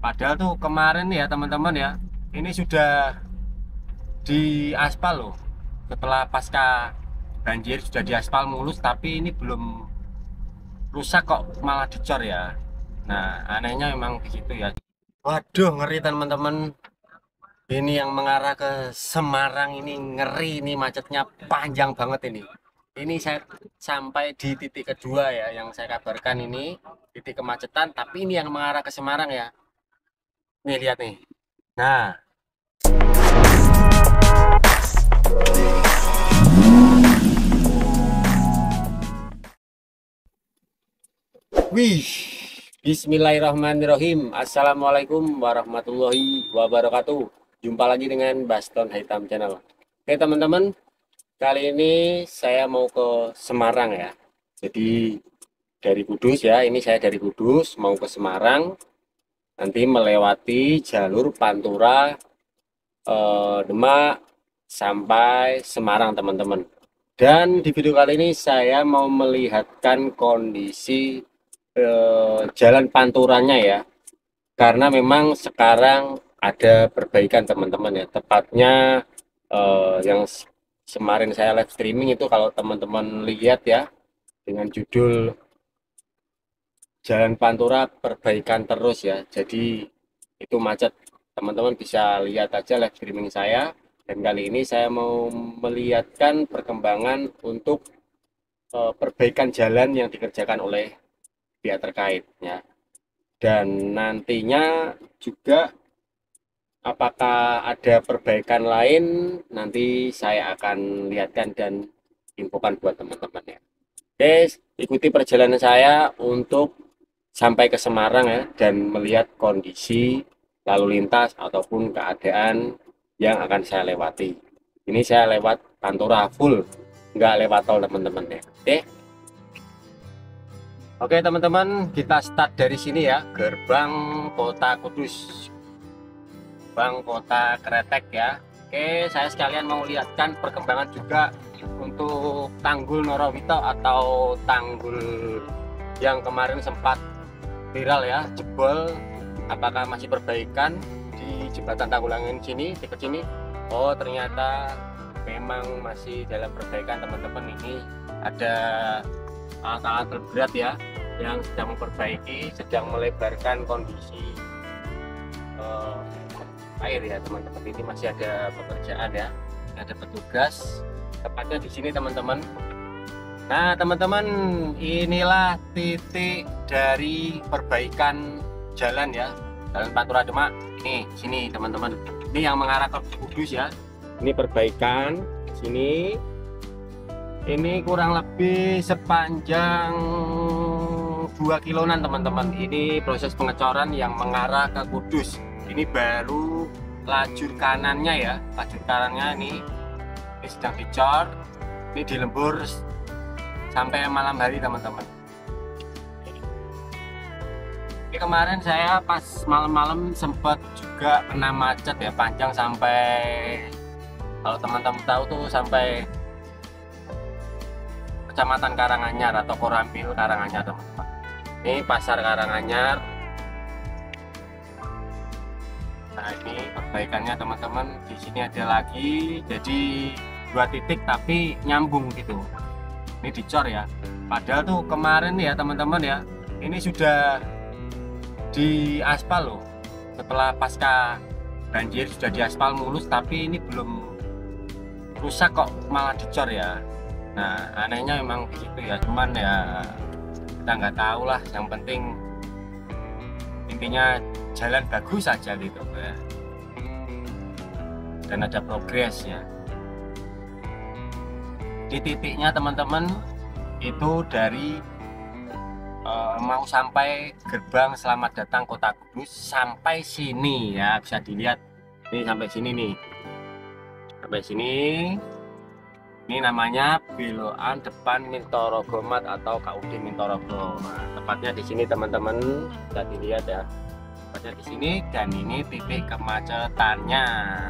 Padahal tuh kemarin ya teman-teman ya, ini sudah di aspal loh. Setelah pasca banjir sudah diaspal mulus, tapi ini belum rusak kok malah dicor ya. Nah, anehnya memang begitu ya. Waduh, ngeri teman-teman. Ini yang mengarah ke Semarang ini ngeri, ini macetnya panjang banget ini. Ini saya sampai di titik kedua ya yang saya kabarkan ini titik kemacetan, tapi ini yang mengarah ke Semarang ya. Nih lihat nih. Nah, wih. Bismillahirrahmanirrahim. Assalamualaikum warahmatullahi wabarakatuh. Jumpa lagi dengan Baston Hitam Channel. Oke teman-teman, kali ini saya mau ke Semarang ya. Jadi dari Kudus ya, ini saya dari Kudus mau ke Semarang. Nanti melewati jalur Pantura, Demak sampai Semarang teman-teman. Dan di video kali ini saya mau melihatkan kondisi jalan panturannya ya, karena memang sekarang ada perbaikan teman-teman ya, tepatnya yang kemarin saya live streaming itu kalau teman-teman lihat ya, dengan judul Jalan Pantura Perbaikan Terus ya, jadi itu macet. Teman-teman bisa lihat aja live streaming saya, dan kali ini saya mau melihatkan perkembangan untuk perbaikan jalan yang dikerjakan oleh pihak terkait ya. Dan nantinya juga apakah ada perbaikan lain, nanti saya akan lihatkan dan infokan buat teman-teman ya. Oke, ikuti perjalanan saya untuk sampai ke Semarang ya, dan melihat kondisi lalu lintas ataupun keadaan yang akan saya lewati. Ini saya lewat Pantura full, nggak lewat tol teman-teman ya. Oke teman-teman, kita start dari sini ya, gerbang kota Kudus, gerbang kota Kretek ya. Oke, saya sekalian mau lihatkan perkembangan juga untuk Tanggul Norowito atau tanggul yang kemarin sempat viral ya, jebol. Apakah masih perbaikan di jembatan Tanggulangan sini, dekat sini? Oh, ternyata memang masih dalam perbaikan teman-teman. Ini ada alat-alat terberat ya yang sedang memperbaiki, sedang melebarkan kondisi air ya teman-teman. Ini masih ada pekerjaan ya, ada petugas tepatnya di sini teman-teman. Nah teman-teman, inilah titik dari perbaikan jalan ya, Jalan Pantura Demak. Ini sini teman-teman, ini yang mengarah ke Kudus ya. Ini perbaikan sini. Ini kurang lebih sepanjang 2 kiloan teman-teman. Ini proses pengecoran yang mengarah ke Kudus. Ini baru lajur kanannya ya, lajur kanannya ini sedang dicor. Ini dilembur sampai malam hari teman-teman. Ini kemarin saya pas malam-malam sempat juga kena macet ya, panjang sampai, kalau teman-teman tahu tuh, sampai Kecamatan Karanganyar atau Koramil Karanganyar teman-teman. Ini pasar Karanganyar. Nah ini perbaikannya teman-teman. Di sini ada lagi, jadi 2 titik tapi nyambung gitu. Ini dicor ya. Padahal tuh kemarin ya teman-teman ya, ini sudah di aspal loh. Setelah pasca banjir sudah diaspal mulus, tapi ini belum rusak kok malah dicor ya. Nah anehnya memang begitu ya, cuman ya kita nggak tahu lah, yang penting intinya jalan bagus saja gitu ya, dan ada progres ya. Di titiknya teman-teman itu dari mau sampai gerbang Selamat Datang Kota Kudus sampai sini ya, bisa dilihat ini sampai sini nih, sampai sini. Ini namanya belokan depan Mintoro-Gomat atau KUD Mintoro. Nah, tepatnya di sini teman-teman, bisa dilihat ya. Tepatnya di sini, dan ini titik kemacetannya.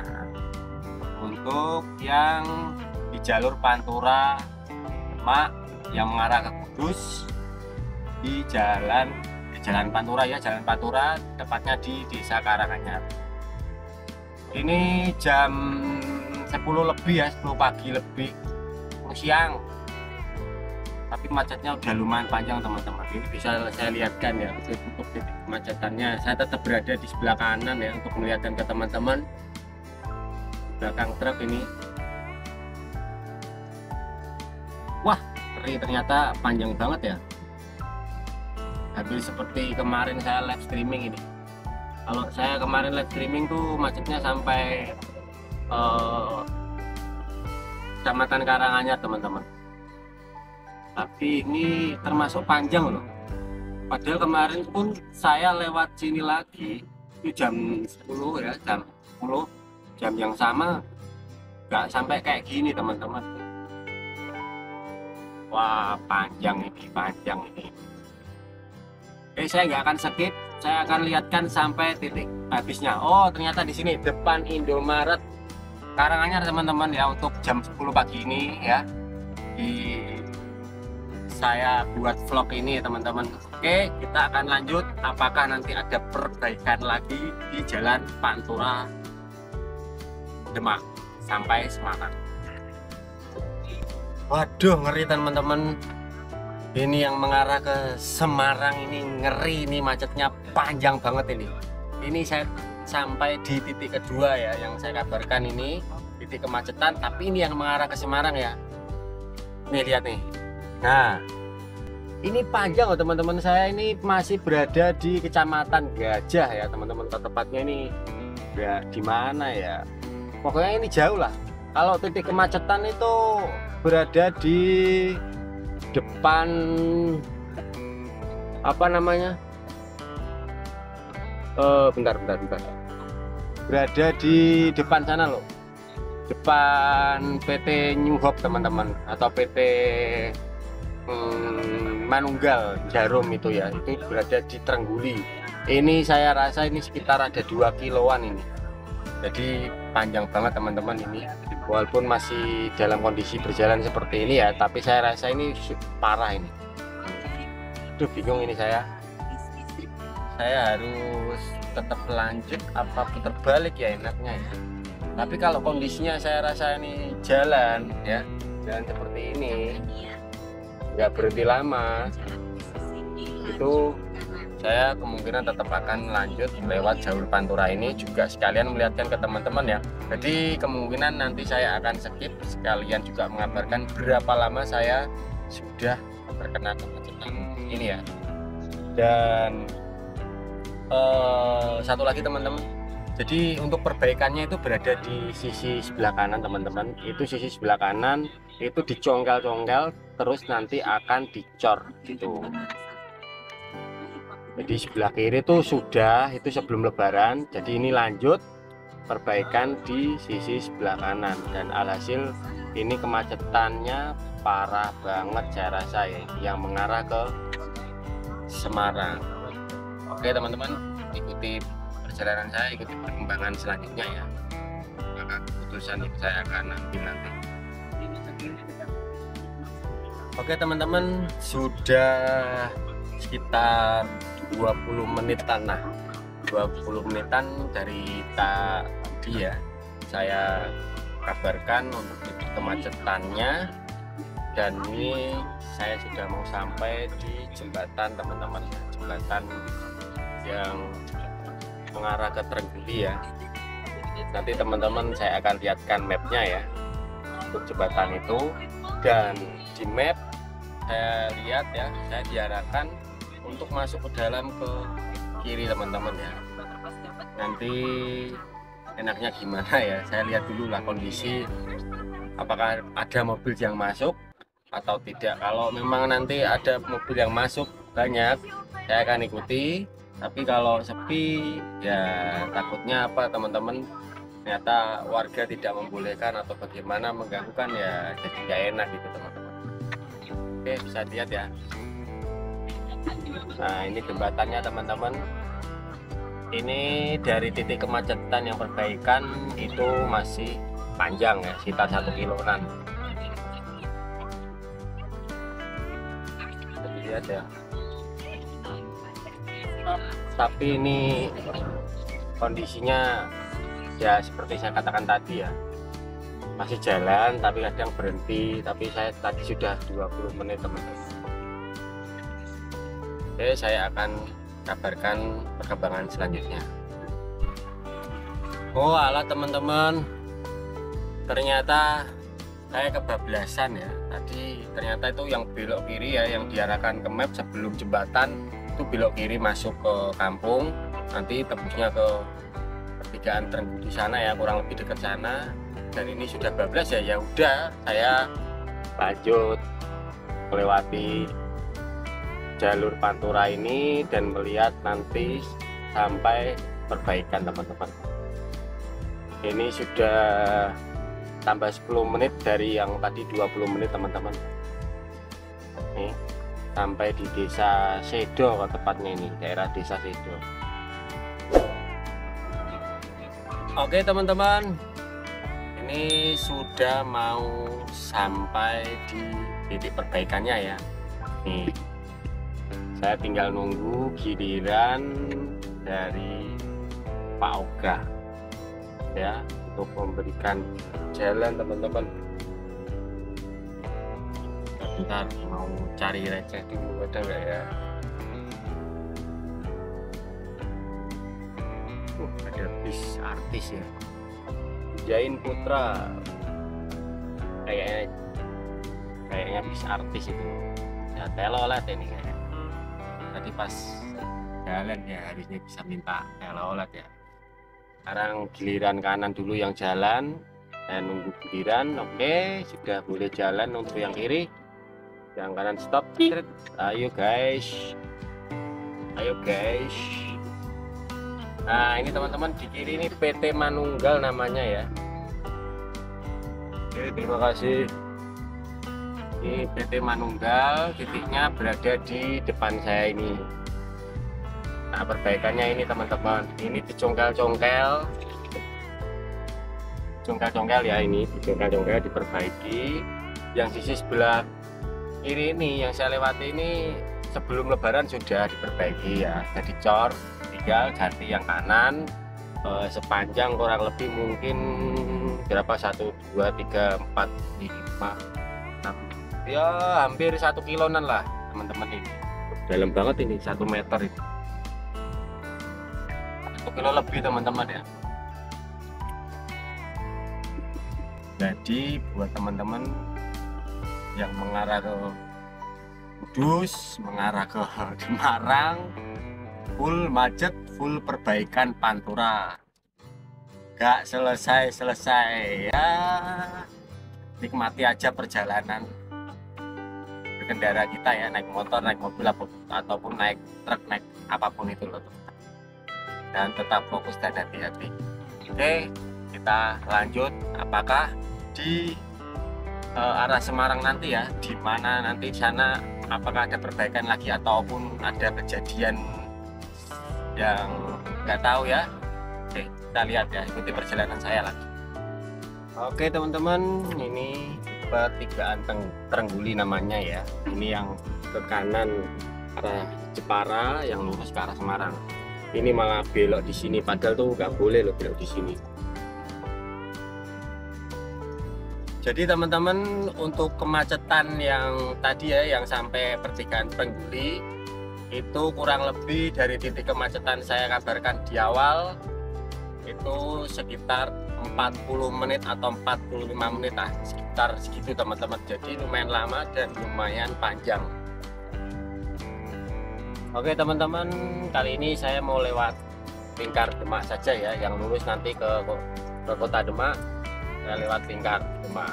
Untuk yang di jalur Pantura Demak yang mengarah ke Kudus, di Jalan Pantura ya, Jalan Pantura, tepatnya di Desa Karanganyar. Ini jam 10 lebih ya, 10 pagi lebih, siang. Tapi macetnya udah lumayan panjang teman-teman. Ini bisa saya lihatkan ya untuk titik kemacetannya. Saya tetap berada di sebelah kanan ya untuk melihatkan ke teman-teman. Belakang truk ini. Wah, ternyata panjang banget ya. Hampir seperti kemarin saya live streaming ini. Kalau saya kemarin live streaming tuh macetnya sampai Kecamatan Karanganyar teman-teman. Tapi ini termasuk panjang loh. Padahal kemarin pun saya lewat sini lagi itu jam 10 ya, jam 10, jam yang sama nggak sampai kayak gini teman-teman. Wah, panjang ini. Oke, saya nggak akan skip, saya akan lihatkan sampai titik habisnya. Oh, ternyata di sini depan Indomaret Karanganyar teman-teman ya, untuk jam 10 pagi ini ya. Saya buat vlog ini ya teman-teman. Oke, kita akan lanjut. Apakah nanti ada perbaikan lagi di Jalan Pantura Demak sampai Semarang? Waduh, ngeri teman-teman. Ini yang mengarah ke Semarang ini ngeri, ini macetnya panjang banget ini. Ini saya sampai di titik kedua ya yang saya kabarkan, ini titik kemacetan, tapi ini yang mengarah ke Semarang ya. Nih lihat nih. Nah, ini panjang loh teman-teman. Saya ini masih berada di Kecamatan Gajah ya teman-teman. Tepatnya ini ya di mana ya? Pokoknya ini jauh lah. Kalau titik kemacetan itu berada di depan apa namanya? Bentar. Berada di depan sana loh. Depan PT New Hope teman-teman, atau PT Manunggal Jarum itu ya, itu berada di Trengguli. Ini saya rasa ini sekitar ada 2 kiloan ini. Jadi panjang banget teman-teman ini. Walaupun masih dalam kondisi berjalan seperti ini ya, tapi saya rasa ini parah ini. Aduh, bingung ini saya. Saya harus tetap lanjut apa putar balik ya enaknya ya. Tapi kalau kondisinya saya rasa ini jalan ya, jalan seperti ini, nggak berhenti lama, itu saya kemungkinan tetap akan lanjut lewat jalur Pantura ini, juga sekalian melihatkan ke teman-teman ya. Jadi kemungkinan nanti saya akan skip, sekalian juga mengabarkan berapa lama saya sudah terkena kemacetan ini ya. Dan satu lagi teman-teman, jadi untuk perbaikannya itu berada di sisi sebelah kanan teman-teman. Itu sisi sebelah kanan itu dicongkel-congkel, terus nanti akan dicor gitu. Jadi sebelah kiri itu sudah, itu sebelum lebaran. Jadi ini lanjut perbaikan di sisi sebelah kanan. Dan alhasil ini kemacetannya parah banget saya rasa ya, yang mengarah ke Semarang. Oke teman-teman, ikuti perjalanan saya, ikuti perkembangan selanjutnya ya. Maka keputusan itu saya akan ambil nanti. Oke teman-teman, sudah sekitar 20 menitan, nah 20 menitan dari tadi ya saya kabarkan untuk titik kemacetannya. Dan ini saya sudah mau sampai di jembatan teman-teman, jembatan yang mengarah ke Trengguli ya. Nanti teman-teman saya akan lihatkan mapnya ya untuk jembatan itu. Dan di map saya lihat ya, saya diarahkan untuk masuk ke dalam ke kiri teman-teman ya. Nanti enaknya gimana ya, saya lihat dulu lah kondisi, apakah ada mobil yang masuk atau tidak. Kalau memang nanti ada mobil yang masuk banyak, saya akan ikuti. Tapi kalau sepi ya takutnya apa teman-teman, ternyata warga tidak membolehkan atau bagaimana, mengganggu kan ya, jadi nggak enak gitu teman-teman. Oke, bisa lihat ya. Nah ini jembatannya teman-teman. Ini dari titik kemacetan yang perbaikan itu masih panjang ya, sekitar 1 kiloan. Bisa dilihat ya. tapi ini kondisinya ya seperti saya katakan tadi ya, masih jalan tapi kadang berhenti, tapi saya tadi sudah 20 menit teman-teman. Oke, saya akan kabarkan perkembangan selanjutnya. Oh alah teman-teman, ternyata saya kebablasan ya. Tadi ternyata itu yang belok kiri ya, yang diarahkan ke map sebelum jembatan itu belok kiri masuk ke kampung, nanti tembusnya ke pertigaan Trengguli sana ya, kurang lebih dekat sana. Dan ini sudah bablas ya, ya udah saya lanjut melewati jalur Pantura ini dan melihat nanti sampai perbaikan teman-teman. Ini sudah tambah 10 menit dari yang tadi 20 menit teman-teman. Nih, sampai di desa Sedo tepatnya, ini daerah desa Sedo. Oke teman-teman, ini sudah mau sampai di titik perbaikannya ya. Nih, saya tinggal nunggu giliran dari Pak Oga ya untuk memberikan jalan teman-teman. Bentar, mau cari receh dulu, ada nggak ya? Ada bis artis ya, Jain Putra, kayaknya bis artis itu ya, telolet ini kayaknya. Tadi pas jalan ya harusnya bisa minta telolet ya. Sekarang giliran kanan dulu yang jalan, saya nunggu giliran. Oke, sudah boleh jalan untuk yang kiri, yang kanan stop. Ayo guys, ayo guys. Nah ini teman-teman, di kiri ini PT Manunggal namanya ya. Oke, terima kasih. Ini PT Manunggal, titiknya berada di depan saya ini. Nah perbaikannya ini teman-teman, ini dicongkel-congkel ya, ini dicongkel-congkel, diperbaiki. Yang sisi sebelah kiri ini yang saya lewati ini sebelum lebaran sudah diperbaiki ya, jadi cor, tinggal ganti yang kanan sepanjang kurang lebih mungkin berapa, 1, 2, 3, 4, 5, 6 ya hampir 1 kiloan lah teman-teman. Ini dalam banget, ini 1 meter itu, 1 kilo lebih teman-teman ya. Jadi buat teman-teman yang mengarah ke Kudus, mengarah ke Semarang, full macet, full perbaikan Pantura, gak selesai ya. Nikmati aja perjalanan berkendara kita ya, naik motor, naik mobil, ataupun naik truk, naik apapun itu loh, dan tetap fokus dan hati-hati. Oke, kita lanjut. Apakah di arah Semarang nanti ya, di mana nanti sana, apakah ada perbaikan lagi ataupun ada kejadian yang nggak tahu ya. Oke, kita lihat ya, ikuti perjalanan saya lagi. Oke teman-teman, ini pertigaan Trengguli namanya ya. Ini yang ke kanan arah Jepara, yang lurus ke arah Semarang. Ini malah belok di sini, padahal tuh nggak boleh loh belok di sini. Jadi teman-teman, untuk kemacetan yang tadi ya, yang sampai pertigaan Trengguli itu kurang lebih dari titik kemacetan saya kabarkan di awal itu sekitar 40 menit atau 45 menit lah, sekitar segitu teman-teman. Jadi lumayan lama dan lumayan panjang. Oke teman-teman, kali ini saya mau lewat Lingkar Demak saja ya, yang lurus nanti ke Kota Demak, saya lewat Lingkar Demak.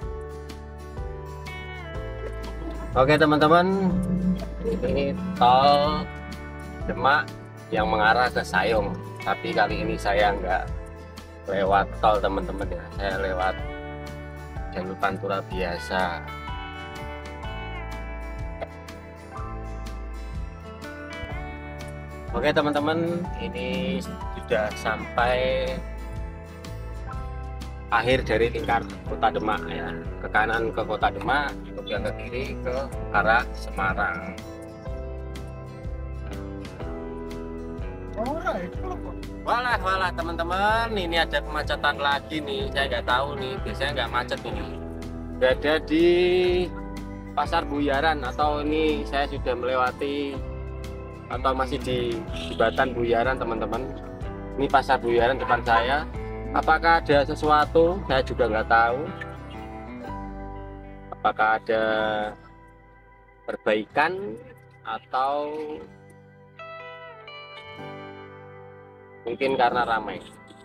Oke teman-teman, ini tol Demak yang mengarah ke Sayung, tapi kali ini saya nggak lewat tol teman-teman ya, saya lewat jalur Pantura biasa. Oke teman-teman, ini sudah sampai akhir dari lingkar Kota Demak ya. Ke kanan ke Kota Demak, untuk yang ke kiri ke arah Semarang. Walah teman-teman, ini ada kemacetan lagi nih. Saya nggak tahu nih, biasanya nggak macet ini. Berada di Pasar Buyaran, atau ini saya sudah melewati atau masih di jembatan Buyaran teman-teman. Ini Pasar Buyaran depan saya. Apakah ada sesuatu? Saya juga nggak tahu. Apakah ada perbaikan atau mungkin karena ramai.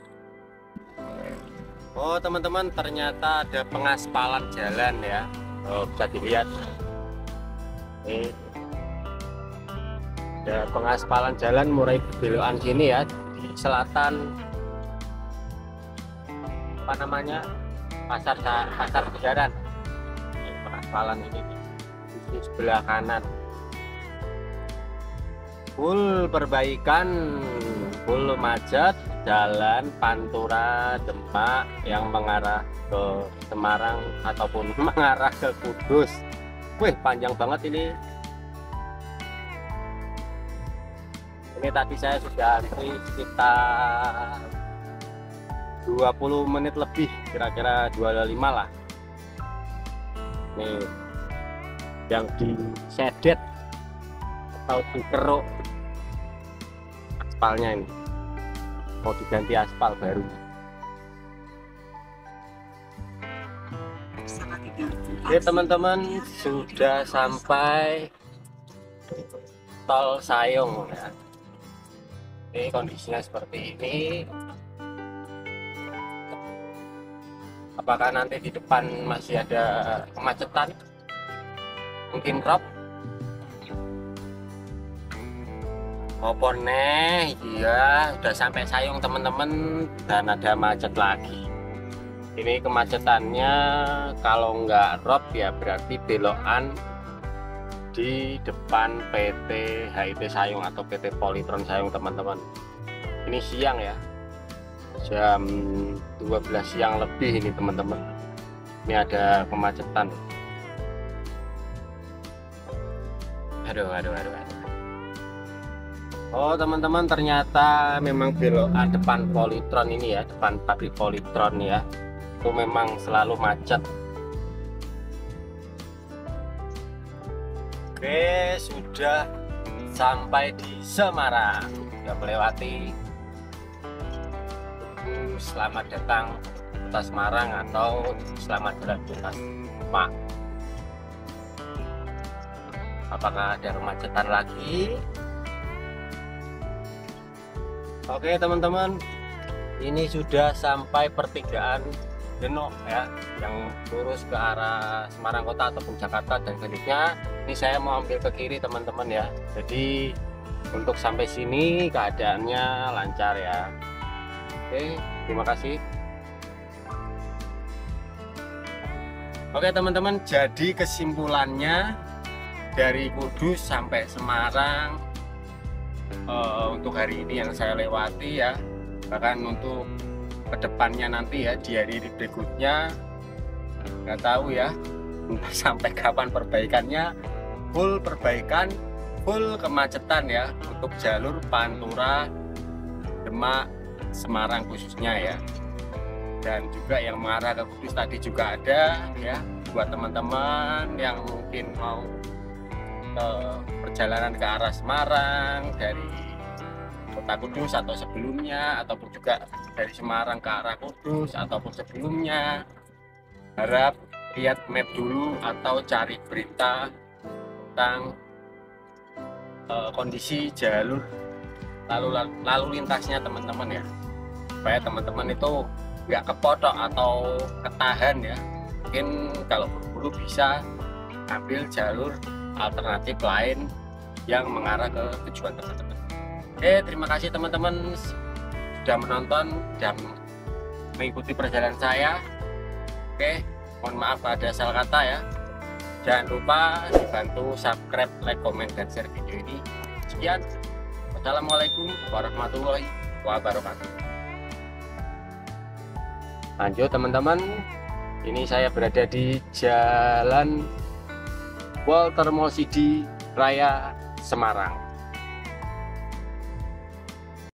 Oh teman-teman, ternyata ada pengaspalan jalan ya. Oh, bisa dilihat ini ada pengaspalan jalan mulai belokan sini ya, di selatan apa namanya, pasar Buyaran. Ini pengaspalan ini di sebelah kanan, full perbaikan, full macet jalan Pantura Demak yang mengarah ke Semarang ataupun mengarah ke Kudus. Wih, panjang banget ini. Ini tadi saya sudah antri sekitar 20 menit lebih, kira-kira 25 lah. Nih yang disedet atau dikeruk aspalnya ini, mau diganti aspal baru. Oke teman-teman, sudah sampai tol Sayung ya. Ini kondisinya seperti ini. Apakah nanti di depan masih ada kemacetan? Mungkin drop. Apa nih? Iya, udah sampai Sayung teman-teman, dan ada macet lagi. Ini kemacetannya kalau nggak rob ya berarti belokan di depan PT HIT Sayung atau PT Polytron Sayung teman-teman. Ini siang ya, jam 12 siang lebih ini teman-teman. Ini ada kemacetan. Aduh. Oh teman-teman, ternyata memang belokan depan Polytron ini ya, depan pabrik Polytron ya, itu memang selalu macet. Oke, sudah sampai di Semarang, sudah melewati. Selamat datang kota Semarang atau selamat beraktivitas Pak. Apakah ada kemacetan lagi? Oke teman-teman, ini sudah sampai pertigaan Genok ya, yang lurus ke arah Semarang kota ataupun Jakarta, dan selanjutnya ini saya mau ambil ke kiri teman-teman ya. Jadi untuk sampai sini keadaannya lancar ya. Oke, terima kasih. Oke teman-teman, jadi kesimpulannya dari Kudus sampai Semarang untuk hari ini yang saya lewati ya, bahkan untuk kedepannya nanti ya, di hari berikutnya nggak tahu ya sampai kapan perbaikannya. Full perbaikan, full kemacetan ya untuk jalur Pantura Demak Semarang khususnya ya, dan juga yang mengarah ke Kudus tadi juga ada ya, buat teman-teman yang mungkin mau perjalanan ke arah Semarang dari kota Kudus atau sebelumnya, ataupun juga dari Semarang ke arah Kudus ataupun sebelumnya. Harap lihat map dulu atau cari berita tentang kondisi jalur lalu lintasnya teman-teman ya, supaya teman-teman itu nggak kepotok atau ketahan ya. Mungkin kalau berburu bisa ambil jalur alternatif lain yang mengarah ke tujuan teman-teman. Oke, terima kasih teman-teman sudah menonton dan mengikuti perjalanan saya. Oke, mohon maaf ada salah kata ya. Jangan lupa dibantu subscribe, like, komen, dan share video ini. Sekian, wassalamualaikum warahmatullahi wabarakatuh. Lanjut teman-teman, ini saya berada di Jalan Walter Mosidi Raya Semarang.